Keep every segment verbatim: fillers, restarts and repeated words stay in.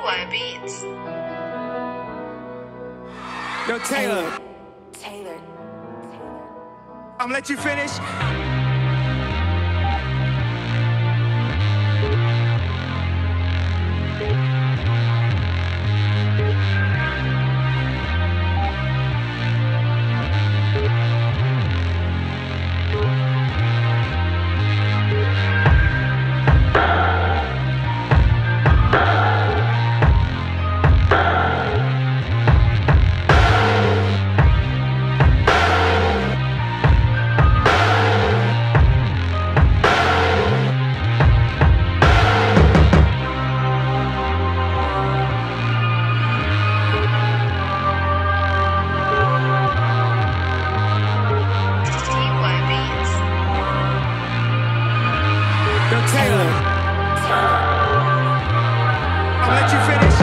Y Beats. Yo, Taylor. Taylor. I'm gonna let you finish. Yo, Taylor. I'm gonna let you finish.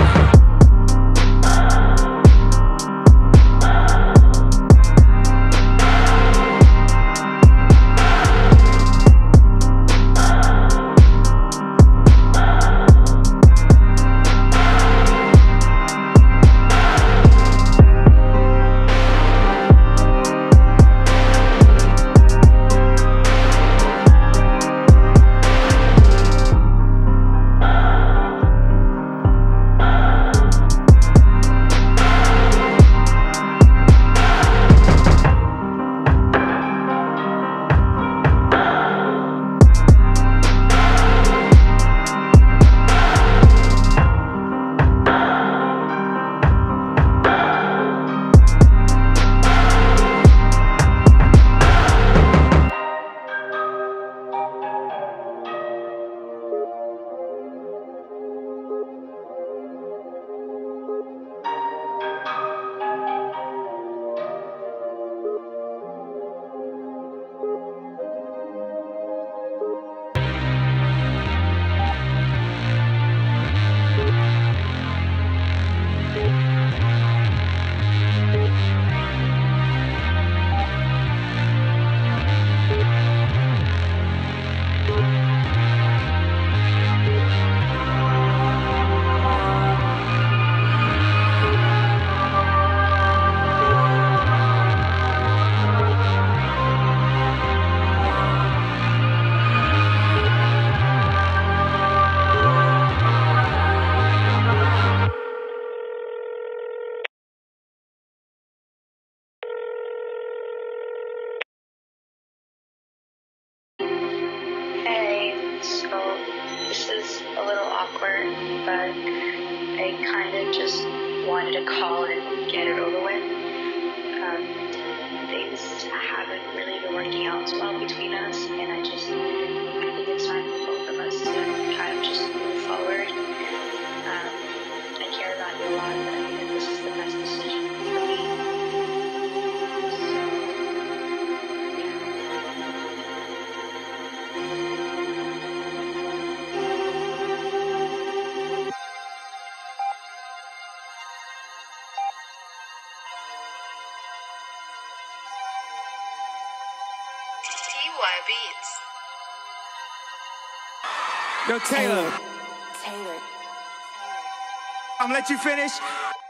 Hey, so this is a little awkward, but I kind of just wanted to call and get it over with. Um, things haven't really been working out so well between us, and I just, I think it's time for both of us to kind of just move forward. Um, I care about you a lot, but I think that this is the best decision for me. T Y Beats. Yo, Taylor. Taylor. I'm gonna let you finish.